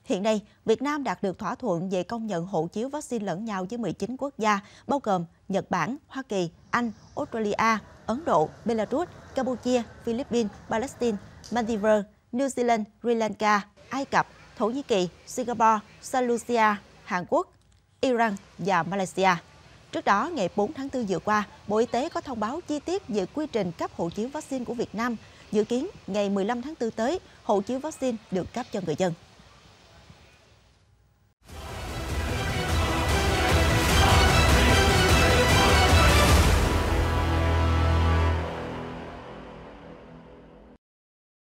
Hiện nay, Việt Nam đạt được thỏa thuận về công nhận hộ chiếu vaccine lẫn nhau với 19 quốc gia, bao gồm Nhật Bản, Hoa Kỳ, Anh, Australia, Ấn Độ, Belarus, Campuchia, Philippines, Palestine, Maldives, New Zealand, Sri Lanka, Ai Cập, Thổ Nhĩ Kỳ, Singapore, Saint Lucia, Hàn Quốc, Iran và Malaysia. Trước đó, ngày 4 tháng 4 vừa qua, Bộ Y tế có thông báo chi tiết về quy trình cấp hộ chiếu vaccine của Việt Nam. Dự kiến, ngày 15 tháng 4 tới, hộ chiếu vaccine được cấp cho người dân.